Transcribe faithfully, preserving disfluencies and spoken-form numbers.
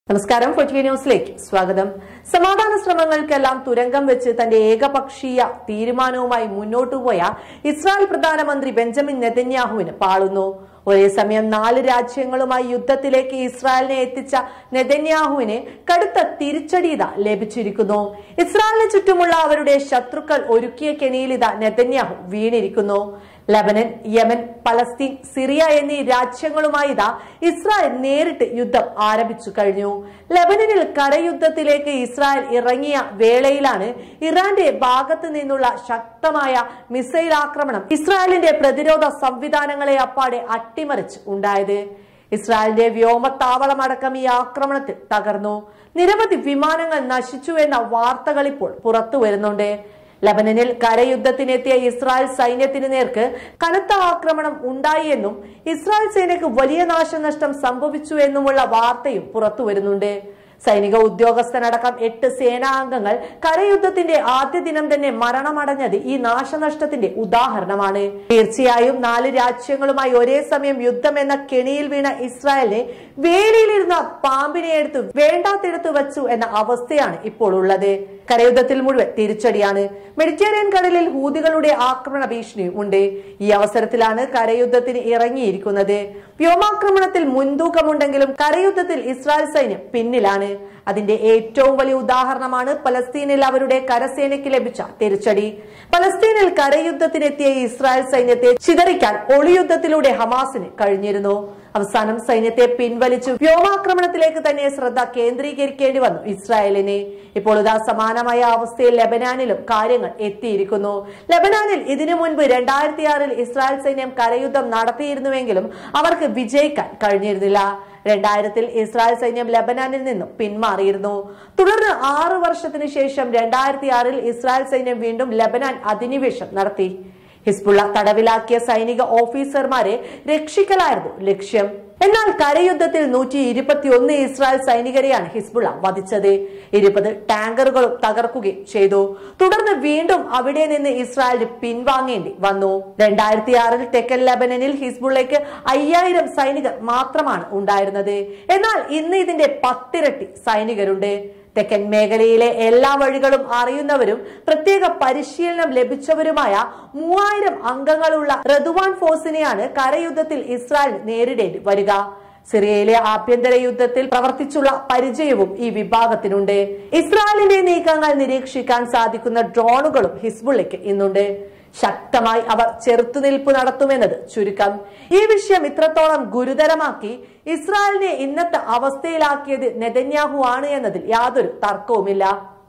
നമസ്കാരം ഫോർട്ടി ന്യൂസിലേക്ക് സ്വാഗതം. സമാധാന ശ്രമങ്ങൾക്കെല്ലാം തുരങ്കം വെച്ച് തന്റെ ഏകപക്ഷീയ തീരുമാനവുമായി മുന്നോട്ടുപോയ ഇസ്രായേൽ പ്രധാനമന്ത്രി ബെഞ്ചമിൻ നെതന്യാഹുവിന് പാളുന്നു. ഒരേ സമയം നാല് രാജ്യങ്ങളുമായി യുദ്ധത്തിലേക്ക് ഇസ്രായേലിനെ എത്തിച്ച നെതന്യാഹുവിന് കടുത്ത തിരിച്ചടിത ലഭിച്ചിരിക്കുന്നു. ഇസ്രായേലിന് ചുറ്റുമുള്ള അവരുടെ ശത്രുക്കൾ ഒരുക്കിയ കെണിയിൽ ഇതാ നെതന്യാഹു വീണിരിക്കുന്നു. ലബനൻ, യമൻ, പലസ്തീൻ, സിറിയ എന്നീ രാജ്യങ്ങളുമായി ഇതാ ഇസ്രായേൽ നേരിട്ട് യുദ്ധം ആരംഭിച്ചു കഴിഞ്ഞു. ലബനനിൽ കരയുദ്ധത്തിലേക്ക് ഇസ്രായേൽ ഇറങ്ങിയ വേളയിലാണ് ഇറാന്റെ ഭാഗത്ത് നിന്നുള്ള ശക്തമായ മിസൈൽ ആക്രമണം ഇസ്രായേലിന്റെ പ്രതിരോധ സംവിധാനങ്ങളെ അപ്പാടെ അട്ടിമറിച്ച് ഉണ്ടായത്. ഇസ്രായേലിന്റെ വ്യോമത്താവളമടക്കം ഈ ആക്രമണത്തിൽ തകർന്നു. നിരവധി വിമാനങ്ങൾ നശിച്ചു എന്ന വാർത്തകൾ ഇപ്പോൾ പുറത്തു വരുന്നുണ്ട്. ലബനനിൽ കരയുദ്ധത്തിനെത്തിയ ഇസ്രായേൽ സൈന്യത്തിന് നേർക്ക് കനത്ത ആക്രമണം ഉണ്ടായി എന്നും ഇസ്രായേൽ സേനയ്ക്ക് വലിയ നാശനഷ്ടം സംഭവിച്ചു എന്നുമുള്ള വാർത്തയും പുറത്തു വരുന്നുണ്ട്. സൈനിക ഉദ്യോഗസ്ഥനടക്കം എട്ട് സേനാംഗങ്ങൾ കരയുദ്ധത്തിന്റെ ആദ്യ ദിനം തന്നെ മരണമടഞ്ഞത് ഈ നാശനഷ്ടത്തിന്റെ ഉദാഹരണമാണ്. തീർച്ചയായും നാല് രാജ്യങ്ങളുമായി ഒരേ സമയം യുദ്ധം എന്ന കെണിയിൽ വീണ ഇസ്രായേലിനെ വേലിയിലിരുന്ന പാമ്പിനെ എടുത്ത് വേണ്ടാത്തിടത്ത് വെച്ചു എന്ന അവസ്ഥയാണ് ഇപ്പോൾ ഉള്ളത്. കരയുദ്ധത്തിൽ മുഴുവൻ തിരിച്ചടിയാണ്. മെഡിറ്ററേനിയൻ കടലിൽ ഹൂതികളുടെ ആക്രമണ ഭീഷണിയും ഉണ്ട്. ഈ അവസരത്തിലാണ് കരയുദ്ധത്തിന് ഇറങ്ങിയിരിക്കുന്നത്. വ്യോമാക്രമണത്തിൽ മുൻതൂക്കമുണ്ടെങ്കിലും കരയുദ്ധത്തിൽ ഇസ്രായേൽ സൈന്യം പിന്നിലാണ്. അതിന്റെ ഏറ്റവും വലിയ ഉദാഹരണമാണ് പലസ്തീനിൽ അവരുടെ കരസേനയ്ക്ക് ലഭിച്ച തിരിച്ചടി. പലസ്തീനിൽ കരയുദ്ധത്തിനെത്തിയ ഇസ്രായേൽ സൈന്യത്തെ ചിതറിക്കാൻ ഒളിയുദ്ധത്തിലൂടെ ഹമാസിന് കഴിഞ്ഞിരുന്നു. അവസാനം സൈന്യത്തെ പിൻവലിച്ചു വ്യോമാക്രമണത്തിലേക്ക് തന്നെ ശ്രദ്ധ കേന്ദ്രീകരിക്കേണ്ടി വന്നു ഇസ്രായേലിന്. ഇപ്പോൾ ഇതാ സമാനമായ അവസ്ഥയിൽ ലെബനാനിലും കാര്യങ്ങൾ എത്തിയിരിക്കുന്നു. ലെബനാനിൽ ഇതിനു മുൻപ് രണ്ടായിരത്തി ആറിൽ ഇസ്രായേൽ സൈന്യം കരയുദ്ധം നടത്തിയിരുന്നുവെങ്കിലും അവർക്ക് വിജയിക്കാൻ കഴിഞ്ഞിരുന്നില്ല. രണ്ടായിരത്തിൽ ഇസ്രായേൽ സൈന്യം ലെബനാനിൽ നിന്നും പിന്മാറിയിരുന്നു. തുടർന്ന് ആറു വർഷത്തിനു ശേഷം രണ്ടായിരത്തി ആറിൽ ഇസ്രായേൽ സൈന്യം വീണ്ടും ലെബനാൻ അധിനിവേശം നടത്തി. ഹിസ്ബുള്ള തടവിലാക്കിയ സൈനിക ഓഫീസർമാരെ രക്ഷിക്കലായിരുന്നു ലക്ഷ്യം. എന്നാൽ കരയുദ്ധത്തിൽ നൂറ്റി ഇരുപത്തി ഒന്ന് ഇസ്രായേൽ സൈനികരെയാണ് ഹിസ്ബുള്ള വധിച്ചത്. ഇരുപത് ടാങ്കറുകളും തകർക്കുകയും ചെയ്തു. തുടർന്ന് വീണ്ടും അവിടെ നിന്ന് ഇസ്രായേലിന് പിൻവാങ്ങേണ്ടി വന്നു. രണ്ടായിരത്തി ആറിൽ തെക്കൻ ലെബനനിൽ ഹിസ്ബുള്ളയ്ക്ക് അയ്യായിരം സൈനികർ മാത്രമാണ് ഉണ്ടായിരുന്നത്. എന്നാൽ ഇന്ന് ഇതിന്റെ പത്തിരട്ടി സൈനികരുണ്ട്. തെക്കൻ മേഖലയിലെ എല്ലാ വഴികളും അറിയുന്നവരും പ്രത്യേക പരിശീലനം ലഭിച്ചവരുമായ മൂവായിരം അംഗങ്ങളുള്ള റദ്വാൻ ഫോഴ്സിനെയാണ് കരയുദ്ധത്തിൽ ഇസ്രായേൽ നേരിടേണ്ടി വരിക. സിറിയയിലെ ആഭ്യന്തര യുദ്ധത്തിൽ പ്രവർത്തിച്ചുള്ള പരിചയവും ഈ വിഭാഗത്തിനുണ്ട്. ഇസ്രായേലിന്റെ നീക്കങ്ങൾ നിരീക്ഷിക്കാൻ സാധിക്കുന്ന ഡ്രോണുകളും ഹിസ്ബുള്ളയ്ക്ക് ഇന്നുണ്ട്. ശക്തമായി അവർ ചെറുത്തുനിൽപ്പ് നടത്തുമെന്നത് ചുരുക്കം. ഈ വിഷയം ഇത്രത്തോളം ഗുരുതരമാക്കി ഇസ്രായേലിനെ ഇന്നത്തെ അവസ്ഥയിലാക്കിയത് നെതന്യാഹു ആണ് എന്നതിൽ യാതൊരു തർക്കവുമില്ല.